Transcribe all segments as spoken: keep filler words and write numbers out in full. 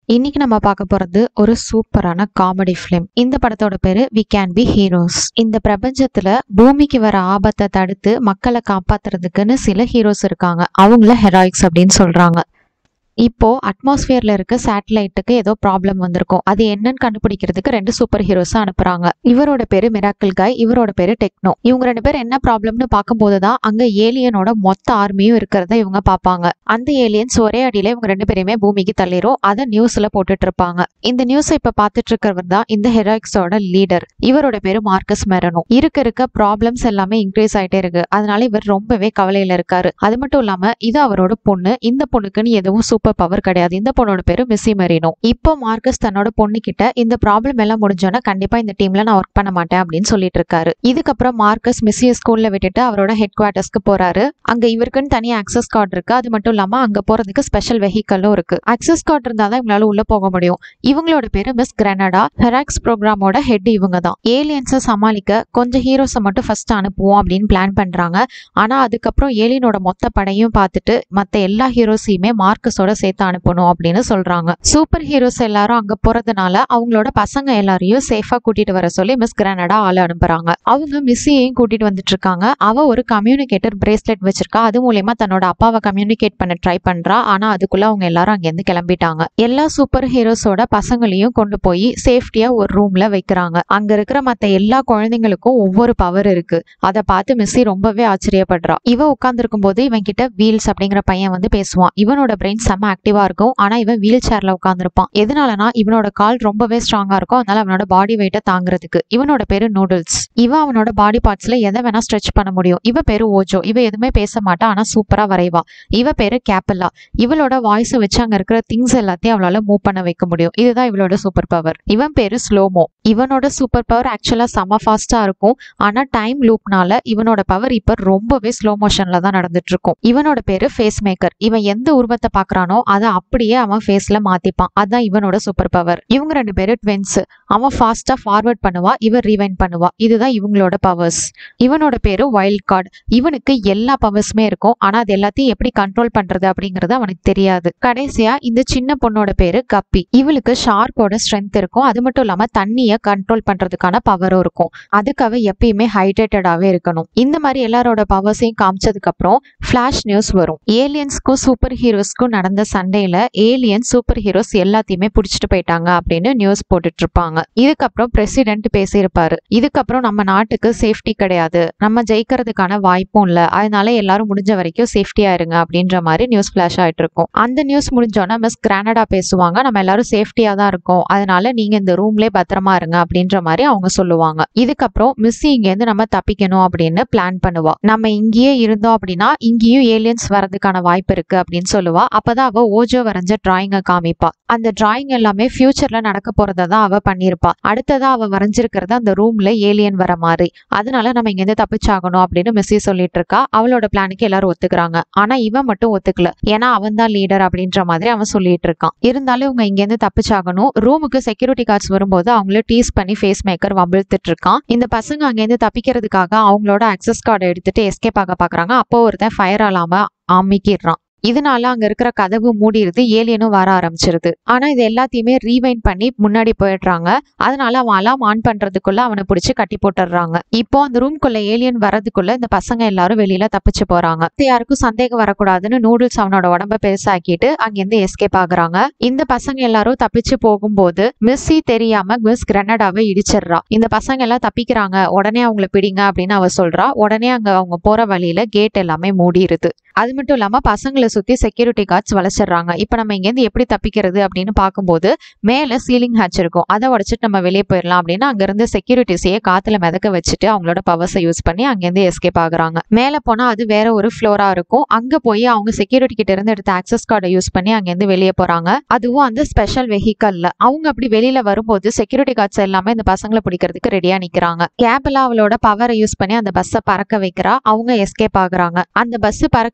இன்னைக்கு நம்ம பார்க்க போறது ஒரு சூப்பரான காமெடி ஃபிலிம். இந்த படத்தோட பேரு வி கேன் பி ஹீரோஸ். இந்த பிரபஞ்சத்துல பூமிக்கு வர ஆபத்தை தடுத்து மக்களை காப்பாத்துறதுக்குன்னு சில ஹீரோஸ் இருக்காங்க. அவங்கள ஹெராயிக்ஸ் அப்படின்னு சொல்றாங்க. இப்போ அட்மாஸ்பியர்ல இருக்க சேட்டலைட்டுக்கு ஏதோ ப்ராப்ளம் வந்திருக்கும். அது என்னன்னு கண்டுபிடிக்கிறதுக்கு ரெண்டு சூப்பர் ஹீரோஸா அனுப்புறாங்க. இவரோட பேரு மிராக்கிள் காய், இவரோட பேரு டெக்னோ. இவங்க ரெண்டு பேரும் என்ன ப்ராப்ளம்னு பார்க்கும்போதுதான் அங்க ஏலியனோட மொத்த ஆர்மியும் இருக்கிறத இவங்க பார்ப்பாங்க. அந்த ஏலியன்ஸ் ஒரே அடியில இவங்க ரெண்டு பேரையுமே பூமிக்கு தள்ளிரும். அதை நியூஸ்ல போட்டுட்டு இருப்பாங்க. இந்த நியூஸை இப்ப பார்த்துட்டு இருக்கிறவர் தான் இந்த ஹெராயிக்ஸோட லீடர். இவரோட பேரு மார்க்கஸ் மெரனோ. இருக்க இருக்க ப்ராப்ளம்ஸ் எல்லாமே இன்க்ரீஸ் ஆயிட்டே இருக்கு. அதனால இவர் ரொம்பவே கவலையில இருக்காரு. அது மட்டும் இல்லாம இது அவரோட பொண்ணு. இந்த பொண்ணுக்குன்னு எதுவும் சூப்பர் பவர் கிடையாது. இந்த பொண்ணோட பேரு மிஸ்ஸி மெரினோ. இப்போ மார்க்கஸ் தன்னோட பொண்ணு கிட்ட இந்த ப்ராப்ளம் எல்லாம் முடிஞ்சோன்னா கண்டிப்பா இந்த டீம்ல நான் ஒர்க் பண்ண மாட்டேன் அப்படின்னு சொல்லிட்டு இருக்காரு. இதுக்கப்புறம் மார்க்கஸ் மிஸ்ஸிய ஸ்கூல்ல விட்டுட்டு அவரோட ஹெட் குவார்டர்ஸ்க்கு போறாரு. அங்க இவருக்குன்னு தனி ஆக்சஸ் கார்டு இருக்கு. அது மட்டும் இல்லாம அங்க போறதுக்கு ஸ்பெஷல் வெஹிக்கலும் இருக்கு. ஆக்சஸ் கார்டு இருந்தாதான் இவங்களால உள்ள போக முடியும். இவங்களோட பேரு மிஸ் கிரனடா. ஹெராக்ஸ் ப்ரோக்ராமோட ஹெட் இவங்க தான். ஏலியன்ஸை சமாளிக்க கொஞ்சம் ஹீரோஸை மட்டும் ஃபர்ஸ்ட் அனுப்புவோம் அப்படின்னு பிளான் பண்றாங்க. ஆனா அதுக்கப்புறம் ஏலியனோட மொத்த படையும் பார்த்துட்டு மத்த எல்லா ஹீரோஸையுமே மார்க்கஸோட சேர்த்து அனுப்பணும் அப்படின்னு சொல்றாங்க. சூப்பர் ஹீரோஸ் எல்லாரும் அங்க போறதுனால அவங்களோட பசங்க எல்லாரையும் சேஃபா கூட்டிட்டு வர சொல்லி மிஸ் கிரனடா ஆளு அனுப்புறாங்க. அவங்க மிஸ்ஸையும் கூட்டிட்டு வந்துட்டு இருக்காங்க. அவ ஒரு கம்யூனிகேட்டர் பிரேஸ்லெட் வச்சிருக்கா. அது மூலமா தன்னோட அப்பாவை கம்யூனிகேட் பண்ண ட்ரை பண்றா. ஆனா அதுக்குள்ள அவங்க எல்லாரும் அங்க இருந்து கிளம்பிட்டாங்க. எல்லா சூப்பர் ஹீரோஸோட பசங்களையும் கொண்டு போய் சேஃப்டியா ஒரு ரூம்ல வைக்கிறாங்க. அங்க இருக்கிற மத்த எல்லா குழந்தைங்களுக்கும் ஒவ்வொரு பவர் இருக்கு. அதை பார்த்து மிஸ்ஸி ரொம்பவே ஆச்சரியப்படுறா. இவ உட்கார்ந்துருக்கும் போது இவன் கிட்ட வீல்ஸ் அப்படிங்கிற பையன் வந்து பேசுவான். இவனோட பிரெயின் செம்ம ஆக்டிவா இருக்கும். ஆனா இவன் வீல் சேர்ல உட்கார்ந்துருப்பான். எதனாலனா இவனோட கால் ரொம்பவே ஸ்ட்ராங்கா இருக்கும். அதனால அவனோட பாடி வெயிட்ட தாங்கிறதுக்கு. இவனோட பேரு நூடுல்ஸ். இவன் அவனோட பாடி பார்ட்ஸ்ல எதை வேணா ஸ்ட்ரெச் பண்ண முடியும். இவ பேரு ஓஜோ. இவ எதுவுமே பேச மாட்டா. ஆனா சூப்பரா வரைவா. இவ பேரு கேப்பல்லா. இவளோட வாய்ஸ் வச்சு அங்க இருக்கிற திங்ஸ் எல்லாத்தையும் அவளால மூவ் பண்ண வைக்க முடியும். இதுதான் இவளோட சூப்பர் பவர். இவன் பேரு ஸ்லோமோ. இவனோட சூப்பர் பவர் ஆக்சுவலா செம ஃபாஸ்டா இருக்கும். ஆனா டைம் லூப்னால இவனோட பவர் இப்ப ரொம்பவே ஸ்லோ மோஷன்ல தான் நடந்துட்டு இருக்கும். இவனோட பேரு ஃபேஸ் மேக்கர். இவன் எந்த உருவத்தை பாக்குறானோ அதை அப்படியே அவன் ஃபேஸ்ல மாத்திப்பான். அதான் இவனோட சூப்பர் பவர். இவங்க ரெண்டு பேரும் ட்வின்ஸ். அவன் ஃபாஸ்டா ஃபார்வர்ட் பண்ணுவா, இவன் ரீவைண்ட் பண்ணுவா. இதுதான் இவங்களோட பவர்ஸ். இவனோட பேரு வைல்ட் கார்டு. இவனுக்கு எல்லா பவர்ஸுமே இருக்கும். ஆனா அது எல்லாத்தையும் எப்படி கண்ட்ரோல் பண்றது அப்படிங்கறது அவனுக்கு தெரியாது. கடைசியா இந்த சின்ன பொண்ணோட பேரு கப்பி. இவளுக்கு ஷார்க்கோட ஸ்ட்ரென்த் இருக்கும். அது மட்டும் இல்லாம தண்ணிய கண்ட்ரோல் பண்றதுக்கான பவரும் இருக்கும். அதுக்கு அவ எப்பயுமே ஹைட்ரேட்டடாவே இருக்கணும். இந்த மாதிரி எல்லாரோட பவர்ஸையும் காமிச்சதுக்கு அப்புறம் ஃபிளாஷ் நியூஸ் வரும். ஏலியன்ஸ்க்கும் சூப்பர் ஹீரோஸ்க்கும் நடந்த சண்டையில ஏலியன் சூப்பர் ஹீரோஸ் எல்லாத்தையுமே புடிச்சிட்டு போயிட்டாங்க அப்படின்னு நியூஸ் போட்டுட்டு இருப்பாங்க. இதுக்கப்புறம் பிரசிடென்ட் பேசியிருப்பாரு. இதுக்கப்புறம் நம்ம நாட்டுக்கு சேஃப்டி கிடையாது, நம்ம ஜெயிக்கிறதுக்கான வாய்ப்பும் இல்ல, அதனால எல்லாரும் முடிஞ்ச வரைக்கும் சேஃப்டியா இருங்க அப்படின்ற மாதிரி நியூஸ் பிளாஷ் ஆயிட்டு இருக்கும். அந்த நியூஸ் முடிஞ்சோன்னா மிஸ் கிரானடா பேசுவாங்க. நம்ம எல்லாரும் சேஃப்டியா தான் இருக்கோம், அதனால நீங்க இந்த ரூம்லயே பத்திரமா இருங்க அப்படின்ற மாதிரி அவங்க சொல்லுவாங்க. இதுக்கப்புறம் மிஸ் இங்க இருந்து நம்ம தப்பிக்கணும் அப்படின்னு பிளான் பண்ணுவா. நம்ம இங்கேயே இருந்தோம் அப்படின்னா இங்கேயும் ஏலியன்ஸ் வரதுக்கான வாய்ப்பு இருக்கு அப்படின்னு சொல்லுவா. அப்பதான் அவ ஓஜோ வரைஞ்ச டிராயிங்க காமிப்பா. அந்த டிராயிங் எல்லாமே ஃபியூச்சர்ல நடக்க போறதை தான் அவ பண்ணிருப்பா. அடுத்ததா அவ வரைஞ்சிருக்கிறத அந்த ரூம்ல ஏலியன் வர மாதிரி. அதனால நம்ம இங்க இருந்து தப்பிச்சாகணும் அப்படின்னு மிஸ்ஸி சொல்லிட்டு இருக்கா. அவளோட பிளானுக்கு எல்லாரும் ஒத்துக்கிறாங்க. ஆனா இவன் மட்டும் ஒத்துக்கல. ஏன்னா அவன் தான் லீடர் அப்படின்ற மாதிரி அவன் சொல்லிட்டு இருக்கான். இருந்தாலும் இவங்க இங்க இருந்து தப்பிச்சாகணும். ரூமுக்கு செக்யூரிட்டி கார்ட்ஸ் வரும்போது அவங்கள டீஸ் பண்ணி ஃபேஸ் மேக்கர் வம்பிழுத்துட்டு இருக்கான். இந்த பசங்க அங்க இருந்து தப்பிக்கிறதுக்காக அவங்களோட ஆக்சஸ் கார்டை எடுத்துட்டு எஸ்கேப் ஆக பாக்குறாங்க. அப்போ ஒருத்தன் ஃபயர் அலாம அமிக்கிடுறான். இதனால அங்க இருக்கிற கதவு மூடிடுது. ஏலியனும் வர ஆரம்பிச்சிருது. ஆனா இது எல்லாத்தையுமே ரீவைண்ட் பண்ணி முன்னாடி போயிடுறாங்க. அதனால அவன் அலாம் ஆன் பண்றதுக்குள்ள அவனை பிடிச்சி கட்டி போட்டுடுறாங்க. இப்போ அந்த ரூம்குள்ள ஏலியன் வரதுக்குள்ள இந்த பசங்க எல்லாரும் வெளியில தப்பிச்சு போறாங்க. யாருக்கும் சந்தேகம் வரக்கூடாதுன்னு நூடுல்ஸ் அவனோட உடம்ப பெருசாக்கிட்டு அங்கிருந்து எஸ்கேப் ஆகுறாங்க. இந்த பசங்க எல்லாரும் தப்பிச்சு போகும்போது மிஸ்ஸி தெரியாம மிஸ் கிரனடாவை இடிச்சிடுறா. இந்த பசங்க எல்லாம் தப்பிக்கிறாங்க, உடனே அவங்கள பிடிங்க அப்படின்னு அவ சொல்றா. உடனே அங்க அவங்க போற வழியில கேட் எல்லாமே மூடிடுது. அது மட்டும் இல்லாம பசங்களை சுத்தி செக்யூரிட்டி கார்ட்ஸ் வளைச்சிடுறாங்க. இப்ப நம்ம இங்க இருந்து எப்படி தப்பிக்கிறது அப்படின்னு பார்க்கும்போது மேல சீலிங் ஹேட்ச் இருக்கும். அதை உடைச்சிட்டு நம்ம வெளியே போயிடலாம் அப்படின்னு அங்க இருந்து செக்யூரிட்டிஸையே காத்துல மிதக்க வச்சுட்டு அவங்களோட பவர்ஸை யூஸ் பண்ணி அங்கிருந்து எஸ்கேப் ஆகுறாங்க. மேல போனா அது வேற ஒரு ஃப்ளோரா இருக்கும். அங்க போய் அவங்க செக்யூரிட்டி கிட்ட இருந்து எடுத்த ஆக்சஸ் கார்டை யூஸ் பண்ணி அங்கிருந்து வெளியே போறாங்க. அதுவும் அந்த ஸ்பெஷல் வெஹிக்கல்ல. அவங்க அப்படி வெளியில வரும்போது செக்யூரிட்டி கார்ட்ஸ் எல்லாமே இந்த பசங்களை பிடிக்கிறதுக்கு ரெடியா நிக்கிறாங்க. கேப்ல அவளோட பவரை யூஸ் பண்ணி அந்த பஸ்ஸை பறக்க வைக்கிறா. அவங்க எஸ்கேப் ஆகுறாங்க. அந்த பஸ் பறக்க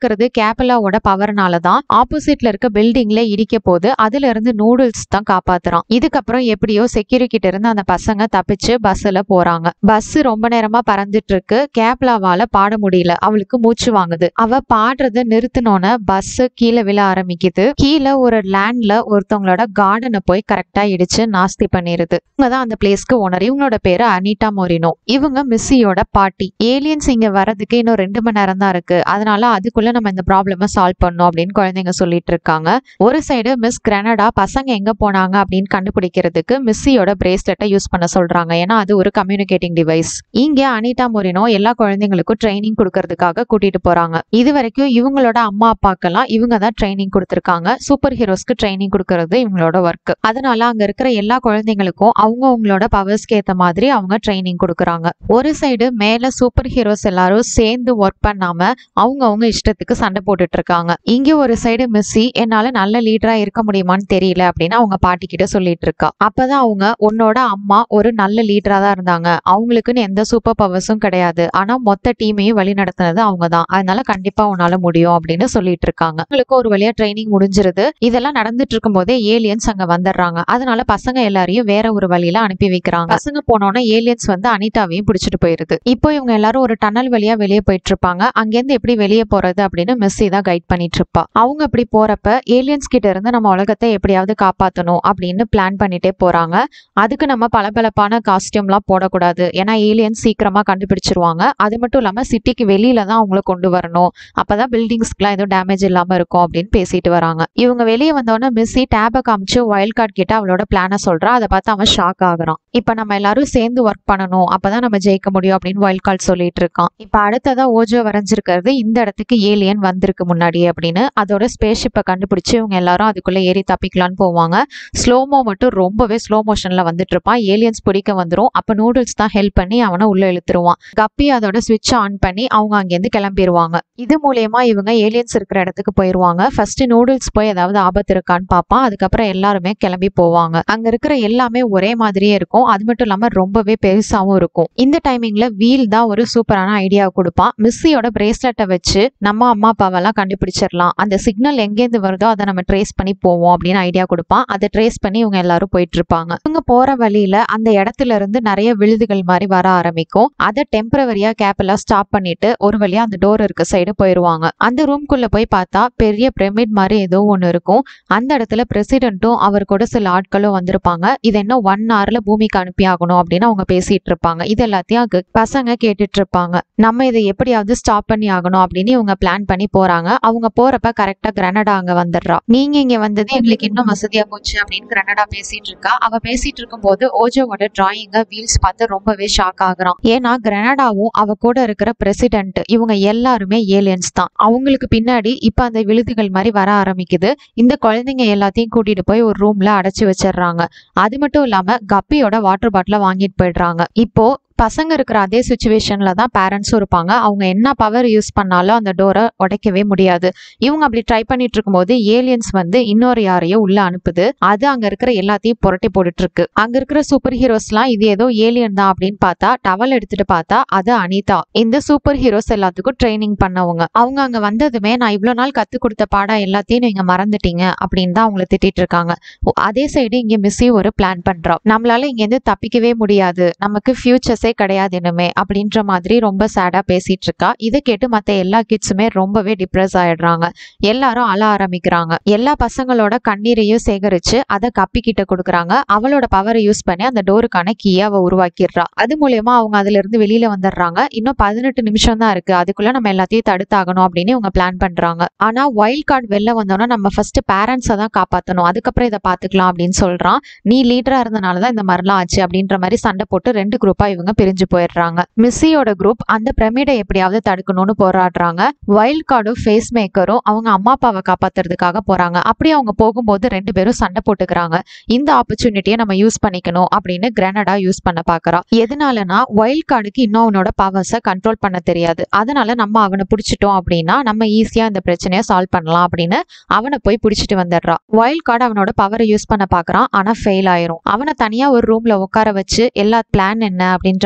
நடந்திருக்கிறது கேப்பலாவோட பவர்னால தான். ஆப்போசிட்ல இருக்க பில்டிங்ல இடிக்க போது அதுல இருந்து நூடுல்ஸ் தான் காப்பாத்துறான். இதுக்கப்புறம் எப்படியோ செக்யூரிட்டி கிட்ட இருந்து அந்த பசங்க தப்பிச்சு பஸ்ல போறாங்க. பஸ் ரொம்ப நேரமா பறந்துட்டு இருக்கு. கேப்லாவால பாட முடியல, அவளுக்கு மூச்சு வாங்குது. அவ பாடுறத நிறுத்தினோன்னு பஸ் கீழே விழ ஆரம்பிக்குது. கீழே ஒரு லேண்ட்ல ஒருத்தவங்களோட கார்டனை போய் கரெக்டா இடிச்சு நாஸ்தி பண்ணிருது. இவங்கதான் அந்த பிளேஸ்க்கு ஓனர். இவங்களோட பேரு அனிட்டா மோரினோ. இவங்க மிஸ்ஸியோட பாட்டி. ஏலியன்ஸ் இங்க வரதுக்கு இன்னும் ரெண்டு மணி நேரம் தான் இருக்கு, அதனால அதுக்குள்ள நம்ம இந்த ப்ராப்ளம சால்வ் பண்ணணும் அப்படின்னு குழந்தைங்க சொல்லிட்டு இருக்காங்க. ஒரு சைடு மிஸ் கிரனடா பசங்க எங்க போனாங்க அப்படின்னு கண்டுபிடிக்கிறதுக்கு மிஸ்ஸியோட பிரேஸ்லெட்டை யூஸ் பண்ண சொல்றாங்க. ஏன்னா அது ஒரு கம்யூனிகேட்டிங் டிவைஸ். இங்க அனிட்டா மோரினோ எல்லா குழந்தைங்களுக்கும் ட்ரைனிங் கொடுக்கறதுக்காக கூட்டிட்டு போறாங்க. இது வரைக்கும் இவங்களோட அம்மா அப்பாக்கெல்லாம் இவங்க தான் ட்ரைனிங் கொடுத்திருக்காங்க. சூப்பர் ஹீரோஸ்க்கு ட்ரைனிங் கொடுக்கறது இவங்களோட ஒர்க். அதனால அங்க இருக்கிற எல்லா குழந்தைங்களுக்கும் அவங்க அவங்களோட பவர்ஸ்க்கு ஏத்த மாதிரி அவங்க ட்ரைனிங் கொடுக்கறாங்க. ஒரு சைடு மேல சூப்பர் ஹீரோஸ் எல்லாரும் சேர்ந்து ஒர்க் பண்ணாம அவங்க அவங்க இஷ்டத்துக்கு சண்டை போட்டுட்டு இருக்காங்க. இங்க ஒரு சைடு மிஸ்ஸி என்னால நல்ல லீடரா இருக்க முடியுமான்னு தெரியல அப்படின்னு அவங்க பாட்டி கிட்ட சொல்லிட்டு இருக்கா. அப்பதான் அவங்க உன்னோட அம்மா ஒரு நல்ல லீடரா தான் இருந்தாங்க, அவங்களுக்குன்னு எந்த சூப்பர் பவர்ஸும் கிடையாது, ஆனா மொத்த டீமையும் வழி நடத்தினது அவங்க தான், அதனால கண்டிப்பா உன்னால முடியும் அப்படின்னு சொல்லிட்டு இருக்காங்க. உங்களுக்கு ஒரு வழியா ட்ரைனிங் முடிஞ்சிருது. இதெல்லாம் நடந்துட்டு இருக்கும் போதே ஏலியன்ஸ் அங்க வந்துடுறாங்க. அதனால பசங்க எல்லாரையும் வேற ஒரு வழியில அனுப்பி வைக்கிறாங்க. பசங்க போனோன்னா ஏலியன்ஸ் வந்து அனிதாவையும் பிடிச்சிட்டு போயிருது. இப்போ இவங்க எல்லாரும் ஒரு டனல் வழியா வெளியே போயிட்டு இருப்பாங்க. அங்கேருந்து எப்படி வெளியே போறது அப்படின்னு மிஸ்ஸி தான் கைட் பண்ணிட்டு இருப்பா. அவங்க அப்படி போறப்ப ஏலியன்ஸ் கிட்ட இருந்து நம்ம உலகத்தை எப்படியாவது காப்பாற்றணும் அப்படின்னு பிளான் பண்ணிட்டே போறாங்க. அதுக்கு நம்ம பளபளப்பான காஸ்டியூம்லாம் போடக்கூடாது, ஏன்னா ஏலியன்ஸ் சீக்கிரமா கண்டுபிடிச்சிருவாங்க. அது மட்டும் இல்லாம சிட்டிக்கு வெளியில தான் அவங்கள கொண்டு வரணும், அப்பதான் பில்டிங்ஸ்க்குலாம் எதுவும் டேமேஜ் இல்லாம இருக்கும் அப்படின்னு பேசிட்டு வராங்க. இவங்க வெளியே வந்தோடனே மிஸ்ஸி டேபை காமிச்சு வைல்ட் கார்டு கிட்ட அவளோட பிளான சொல்றா. அதை பார்த்து அவன் ஷாக் ஆகுறான். இப்ப நம்ம எல்லாரும் சேர்ந்து ஒர்க் பண்ணணும், அப்பதான் நம்ம ஜெயிக்க முடியும் அப்படின்னு வைல்ட் கார்டு சொல்லிட்டு இருக்கான். இப்ப அடுத்ததா ஓஜோ வரைஞ்சிருக்கிறது இந்த இடத்துக்கு ஏலியன் வந்திருக்கு முன்னாடி அப்படின்னு. அதோட ஸ்பேஸ் ஷிப்பை கண்டுபிடிச்சு இவங்க எல்லாரும் அதுக்குள்ள ஏறி தப்பிக்கலான்னு போவாங்க. ஸ்லோமோ மட்டும் ரொம்பவே ஸ்லோ மோஷன்ல வந்துட்டு இருப்பான். ஏலியன்ஸ் பிடிக்க வந்துரும். அப்ப நூடுல்ஸ் தான் ஹெல்ப் பண்ணி அவனை உள்ள இழுத்துருவான். கப்பி அதோட ஸ்விட்ச் ஆன் பண்ணி அவங்க அங்கேருந்து கிளம்பிடுவாங்க. இது மூலியமா இவங்க ஏலியன்ஸ் இருக்கிற இடத்துக்கு போயிருவாங்க. ஃபர்ஸ்ட் நூடுல்ஸ் போய் ஏதாவது ஆபத்து இருக்கான்னு பார்ப்பான். அதுக்கப்புறம் எல்லாருமே கிளம்பி போவாங்க. அங்க இருக்கிற எல்லாமே ஒரே மாதிரியே இருக்கும். அது மட்டும் இல்லாம ரொம்பவே பெருசாவும் இருக்கும். இந்த டைமிங்ல வீல் தான் ஒரு சூப்பரான ஐடியா கொடுப்பான். மிஸ்ஸியோட பிரேஸ்லெட்டை வச்சு நம்ம அம்மா அப்பாவெல்லாம் கண்டுபிடிச்சிடலாம், அந்த சிக்னல் எங்கேருந்து வருதோ அதை நம்ம ட்ரேஸ் பண்ணி போவோம் அப்படின்னு ஐடியா கொடுப்பான். அதை ட்ரேஸ் பண்ணி இவங்க எல்லாரும் போயிட்டு இருப்பாங்க. இவங்க போற வழியில அந்த இடத்துல இருந்து நிறைய விழுதுகள் மாதிரி வர ஆரம்பிக்கும். அதை டெம்பரவரியா கேப்ல ஸ்டாப் பண்ணிட்டு ஒரு வழியா அந்த டோர் இருக்க சைடு போயிருவாங்க. அந்த ரூம்குள்ள போய் பார்த்தா பெரிய பிரமிட் மாதிரி ஏதோ ஒண்ணு இருக்கும். அந்த இடத்துல பிரசிடென்ட்டும் அவர் கூட சில ஆட்களும் வந்திருப்பாங்க. இது என்ன ஒன் ஹவர்ல பூமிக்கு அனுப்பி ஆகணும் அப்படின்னு அவங்க பேசிட்டு இருப்பாங்க. இது எல்லாத்தையும் பசங்க கேட்டுட்டு இருப்பாங்க. நம்ம இதை எப்படியாவது ஸ்டாப் பண்ணி ஆகணும் அப்படின்னு இவங்க பிளான் பண்ணி போறாங்க. அவங்க போறப்ப கரெக்டா கிரனடா அங்க வந்துடுறா. நீங்க இங்க வந்தது எங்களுக்கு இன்னும் வசதியா போச்சு அப்படின்னு கிரனடா பேசிட்டு இருக்கா. அவ பேசிட்டு இருக்கும் போது ஓஜோவோட டிராயிங்க வீல்ஸ் பார்த்து ரொம்பவே ஷாக் ஆகுறான். ஏன்னா கிரனடாவும் அவ கூட இருக்கிற பிரசிடென்ட் இவங்க எல்லாருமே ஏலியன்ஸ் தான். அவங்களுக்கு பின்னாடி இப்ப அந்த விழுதுகள் மாதிரி வர ஆரம்பிக்குது. இந்த குழந்தைங்க எல்லாத்தையும் கூட்டிட்டு போய் ஒரு ரூம்ல அடைச்சு வச்சிடுறாங்க. அது மட்டும் இல்லாம கப்பியோட வாட்டர் பாட்டில வாங்கிட்டு போயிடுறாங்க. இப்போ பசங்க இருக்கிற அதே சுச்சுவேஷன்ல தான் பேரண்ட்ஸும் இருப்பாங்க. அவங்க என்ன பவர் யூஸ் பண்ணாலும் அந்த டோரை உடைக்கவே முடியாது. இவங்க அப்படி ட்ரை பண்ணிட்டு இருக்கும்போது ஏலியன்ஸ் வந்து இன்னொரு யாரையோ உள்ள அனுப்புது. அது அங்க இருக்கிற எல்லாத்தையும் புரட்டி போட்டுட்டு இருக்கு. அங்க இருக்கிற சூப்பர் ஹீரோஸ் எல்லாம் இது ஏதோ ஏலியன் தான் அப்படின்னு பார்த்தா டவல் எடுத்துட்டு பார்த்தா அது அனிதா. இந்த சூப்பர் ஹீரோஸ் எல்லாத்துக்கும் ட்ரைனிங் பண்ணவங்க. அவங்க அங்க வந்ததுமே நான் இவ்வளவு நாள் கத்து கொடுத்த பாடம் எல்லாத்தையும் நீங்க மறந்துட்டீங்க அப்படின்னு தான் அவங்களை திட்டிட்டு இருக்காங்க. அதே சைடு இங்க மிஸ்ஸி ஒரு பிளான் பண்றா. நம்மளால இங்க இருந்து தப்பிக்கவே முடியாது, நமக்கு ஃபியூச்சர்ஸே கிடையாது இனிமே அப்படின்ற மாதிரி ரொம்ப சேடா பேசிட்டு இருக்கா. இதை கேட்டு மத்த எல்லா கிட்ஸுமே ரொம்பவே டிப்ரெஸ் ஆயிடுறாங்க. எல்லாரும் அழ ஆரம்பிக்கிறாங்க. எல்லா பசங்களோட கண்ணீரையும் சேகரிச்சு அதை கப்பி கிட்ட கொடுக்குறாங்க. அவளோட பவரை யூஸ் பண்ணி அந்த டோருக்கான கீயை அவ உருவாக்கிடுறா. அது மூலியமா அவங்க அதுல இருந்து வெளியில வந்துடுறாங்க. இன்னும் பதினெட்டு நிமிஷம் தான் இருக்கு, அதுக்குள்ள நம்ம எல்லாத்தையும் தடுத்தாகணும் அப்படின்னு இவங்க பிளான் பண்றாங்க. ஆனா வைல்ட் கார்டு வெளில வந்தோம்னா நம்ம ஃபர்ஸ்ட் பேரண்ட்ஸை தான் காப்பாற்றணும், அதுக்கப்புறம் இதை பாத்துக்கலாம் அப்படின்னு சொல்றான். நீ லீடரா இருந்தனாலதான் இந்த மாதிரிலாம் ஆச்சு அப்படின்ற மாதிரி சண்டை போட்டு ரெண்டு குரூப்பா இவங்க பிரிஞ்சு போயிடுறாங்க. மிஸ்ஸியோட குரூப் அந்த பிரமிடை எப்படியாவது தடுக்கணும்னு போராடுறாங்க. வைல்ட் கார்டும் ஃபேஸ் மேக்கரும் அவங்க அம்மா அப்பாவை காப்பாத்துறதுக்காக போறாங்க. அப்படி அவங்க போகும்போது ரெண்டு பேரும் சண்டை போட்டுக்கிறாங்க. இந்த ஆப்பர்ச்சுனிட்டியை நம்ம யூஸ் பண்ணிக்கணும் அப்படின்னு கிரனடா யூஸ் பண்ண பாக்குறா. எதனாலனா வைல்ட் கார்டுக்கு இன்னும் அவனோட பவர்ஸை கண்ட்ரோல் பண்ண தெரியாது. அதனால நம்ம அவனை பிடிச்சிட்டோம் அப்படின்னா நம்ம ஈஸியா இந்த பிரச்சனையை சால்வ் பண்ணலாம் அப்படின்னு அவனை போய் பிடிச்சிட்டு வந்துடுறா. வைல்ட் கார்டு அவனோட பவரை யூஸ் பண்ண பாக்குறான். ஆனா ஃபெயில் ஆயிரும். அவனை தனியா ஒரு ரூம்ல உட்கார வச்சு எல்லா பிளான் என்ன அப்படின்ற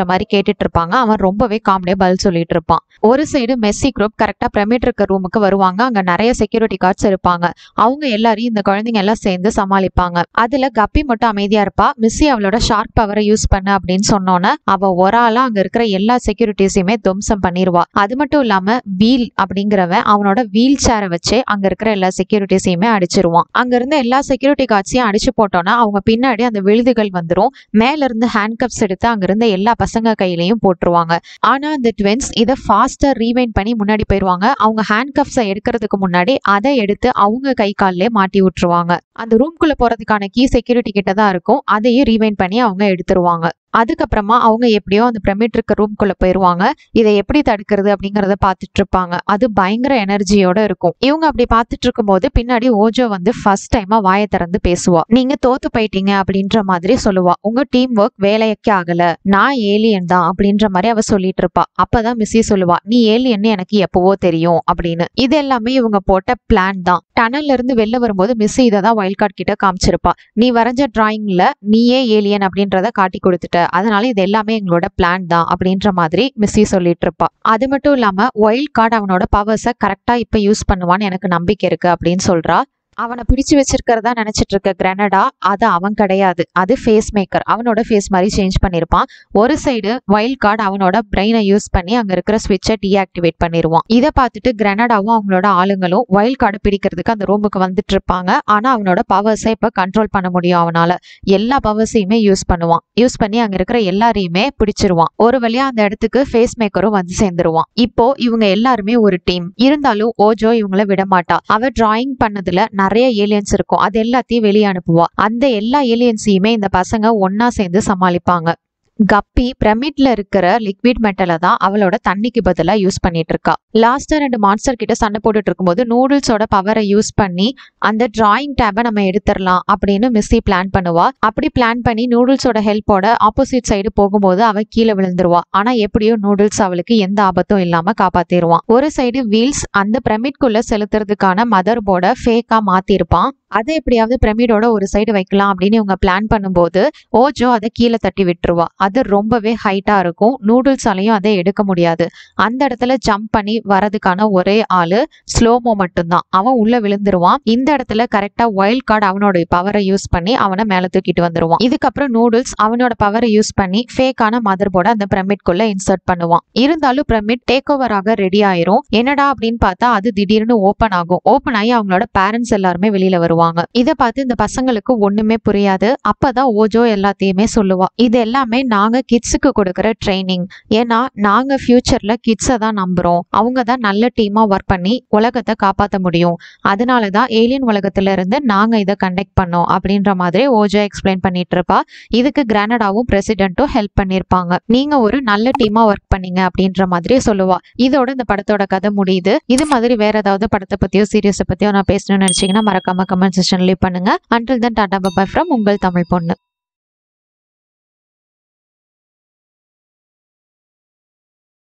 மாதிரி கேட்டுட்டு இருப்பாங்க. அவன் ரொம்பவே காமெடியா பதில் சொல்லிட்டு இருப்பான். ஒரு சைடு மெஸ்ஸி குரூப் கரெக்டா பிரமிட் இருக்க ரூமுக்கு வருவாங்க. அங்க நிறைய செக்யூரிட்டி கார்ட்ஸ் இருப்பாங்க. அவங்க எல்லாரையும் இந்த குழந்தைங்க எல்லாம் சேர்ந்து சமாளிப்பாங்க. அதுல கப்பி மட்டும் அமைதியா இருப்பா. மிஸ்ஸி அவளோட ஷார்ப் பவரை யூஸ் பண்ணு அப்படின்னு சொன்னோன்னே அவ ஒரு ஆளா அங்க இருக்கிற எல்லா செக்யூரிட்டிஸையுமே துவம்சம் பண்ணிடுவா. அது மட்டும் இல்லாம வீல் அப்படிங்கிறவன் அவனோட வீல் சேரை வச்சு அங்க இருக்கிற எல்லா செக்யூரிட்டிஸையுமே அடிச்சிருவான். அங்க இருந்த எல்லா செக்யூரிட்டி கார்ட்ஸையும் அடிச்சு போட்டோன்னா அவங்க பின்னாடி அந்த விழுதுகள் வந்துடும். மேல இருந்து ஹேண்ட் கப்ஸ் எடுத்து அங்க இருந்த எல்லா பசங்க கையிலையும் போட்டுருவாங்க. ஆனா அந்த ட்வின்ஸ் இதை ஃபாஸ்டா ரீவைண்ட் பண்ணி முன்னாடி போயிருவாங்க. அவங்க ஹேண்ட் கப்ஸை எடுக்கிறதுக்கு முன்னாடி அதை எடுத்து அவங்க கை காலிலே மாட்டி விட்டுருவாங்க. அந்த ரூம்குள்ள போறதுக்கான கீ செக்யூரிட்டி கிட்ட தான் இருக்கும். அதையும் ரீவைண்ட் பண்ணி அவங்க எடுத்துருவாங்க. அதுக்கப்புறமா அவங்க எப்படியோ அந்த பிரமிட் இருக்க ரூம்குள்ள போயிருவாங்க. இதை எப்படி தடுக்கிறது அப்படிங்கறத பாத்துட்டு இருப்பாங்க. அது பயங்கர எனர்ஜியோட இருக்கும். இவங்க அப்படி பாத்துட்டு இருக்கும் போது பின்னாடி ஓஜோ வந்து ஃபர்ஸ்ட் டைமா வாயை திறந்து பேசுவா. நீங்க தோத்து போயிட்டீங்க அப்படின்ற மாதிரி சொல்லுவா. உங்க டீம் ஒர்க் வேலைக்கு ஆகல, நான் ஏலியன் தான் அப்படின்ற மாதிரி அவ சொல்லிட்டு இருப்பா. அப்பதான் மிஸ்ஸி சொல்லுவா, நீ ஏலியன் எனக்கு எப்பவோ தெரியும் அப்படின்னு. இது எல்லாமே இவங்க போட்ட பிளான் தான். டனல்ல இருந்து வெளில வரும்போது மிஸ்ஸி இதை தான் வைல்ட் கார்ட் கிட்ட காமிச்சிருப்பா. நீ வரைஞ்ச டிராயிங்ல நீயே ஏலியன் அப்படின்றத காட்டி கொடுத்துட்ட, அதனால இது எல்லாமே எங்களோட பிளான் தான் அப்படின்ற மாதிரி மிஸ்ஸி சொல்லிட்டு இருப்பா. அது மட்டும் இல்லாம வைல்ட் கார்டு அவனோட பவர்ஸை கரெக்டா இப்ப யூஸ் பண்ணுவான்னு எனக்கு நம்பிக்கை இருக்கு அப்படின்னு சொல்றா. அவனை பிடிச்சு வச்சிருக்கிறதா நினைச்சிட்டு இருக்க கிரனடா அது அவன் கிடையாது, அது ஃபேஸ் மேக்கர். அவனோட ஃபேஸ் மாதிரி சேஞ்ச் பண்ணிருப்பான். ஒரு சைடு வைல்ட் கார்டு அவனோட பிரெயினை யூஸ் பண்ணி அங்க இருக்கிற ஸ்விட்சை டீஆக்டிவேட் பண்ணிடுவான். இதை பார்த்துட்டு கிரனடாவும் அவங்களோட ஆளுங்களும் வைல்ட் கார்டு பிடிக்கிறதுக்கு அந்த ரூமுக்கு வந்துட்டு இருப்பாங்க. ஆனா அவனோட பவர்ஸை இப்ப கண்ட்ரோல் பண்ண முடியும். அவனால எல்லா பவர்ஸையுமே யூஸ் பண்ணுவான். யூஸ் பண்ணி அங்க இருக்கிற எல்லாரையுமே பிடிச்சிருவான். ஒரு வழியா அந்த இடத்துக்கு ஃபேஸ் மேக்கரும் வந்து சேர்ந்துருவான். இப்போ இவங்க எல்லாருமே ஒரு டீம். இருந்தாலும் ஓஜோ இவங்களை விட மாட்டா. அவ டிராயிங் பண்ணதுல நிறைய ஏலியன்ஸ் இருக்கும். அது எல்லாத்தையும் வெளியே அனுப்புவா. அந்த எல்லா ஏலியன்ஸையுமே இந்த பசங்க ஒன்னா சேர்ந்து சமாளிப்பாங்க. கப்பி பிரமிட்ல இருக்கிற லிக்விட் மெட்டலை தான் அவளோட தண்ணிக்கு பதிலாக யூஸ் பண்ணிட்டு இருக்கா. லாஸ்டா ரெண்டு மான்ஸ்டர் கிட்ட சண்டை போட்டுட்டு இருக்கும்போது நூடுல்ஸோட பவரை யூஸ் பண்ணி அந்த டிராயிங் டேபை நம்ம எடுத்துடலாம் அப்படின்னு மிஸ்ஸி பிளான் பண்ணுவா. அப்படி பிளான் பண்ணி நூடுல்ஸோட ஹெல்ப்போட ஆப்போசிட் சைடு போகும்போது அவ கீழே விழுந்துருவா. ஆனா எப்படியோ நூடுல்ஸ் அவளுக்கு எந்த ஆபத்தும் இல்லாம காப்பாத்திடுவான். ஒரு சைடு வீல்ஸ் அந்த பிரமிட்குள்ள செலுத்துறதுக்கான மதர் போர்டை ஃபேக்கா மாத்திருப்பான். அதை எப்படியாவது பிரமிடோட ஒரு சைடு வைக்கலாம் அப்படின்னு இவங்க பிளான் பண்ணும்போது ஓஜோ அதை கீழே தட்டி விட்டுருவா. அது ரொம்பவே ஹைட்டா இருக்கும். நூடுல்ஸாலையும் அதை எடுக்க முடியாது. அந்த இடத்துல ஜம்ப் பண்ணி வரதுக்கான ஒரே ஆளு ஸ்லோமோ மட்டும்தான். அவன் உள்ள விழுந்துருவான். இந்த இடத்துல கரெக்டா வைல்ட் கார்டு அவனோட பவரை யூஸ் பண்ணி அவனை மேல தூக்கிட்டு வந்துருவான். இதுக்கப்புறம் நூடுல்ஸ் அவனோட பவரை யூஸ் பண்ணி ஃபேக்கான மதர் போர்டை அந்த பிரமிட்குள்ள இன்சர்ட் பண்ணுவான். இருந்தாலும் பிரமிட் டேக் ஓவர் ஆக ரெடி ஆயிரும். என்னடா அப்படின்னு பார்த்தா அது திடீர்னு ஓப்பன் ஆகும். ஓப்பன் ஆகி அவங்களோட பேரண்ட்ஸ் எல்லாருமே வெளியில வருவாங்க. இதை பார்த்து இந்த பசங்களுக்கு ஒண்ணுமே புரியாது. அப்பதான் ஓஜோ எல்லாத்தையுமே சொல்லுவா, இது எல்லாமே நாங்க கிட்ஸுக்கு கொடுக்கற ட்ரைனிங். ஏன்னா நாங்க ஃபியூச்சர்ல கிட்ஸை தான் நம்புறோம். அவங்க தான் நல்ல டீமா ஒர்க் பண்ணி உலகத்தை காப்பாற்ற முடியும். அதனாலதான் ஏலியன் உலகத்துல இருந்து நாங்க இதை கண்டக்ட் பண்ணோம் அப்படின்ற மாதிரி ஓஜோ எக்ஸ்பிளைன் பண்ணிட்டு இருப்பா. இதுக்கு கிரானடாவும் பிரசிடென்ட்டும் ஹெல்ப் பண்ணிருப்பாங்க. நீங்க ஒரு நல்ல டீமா ஒர்க் பண்ணீங்க அப்படின்ற மாதிரி சொல்லுவா. இதோட இந்த படத்தோட கதை முடியுது. இது மாதிரி வேற ஏதாவது படத்தை பத்தியோ சீரியஸை பத்தியோ நான் பேசணும்னு நினைச்சீங்கன்னா மறக்காம கமெண்ட் செக்ஷன்ல லீவ் பண்ணுங்க. Until then, tata bye from உங்கள் தமிழ் பொண்ணு.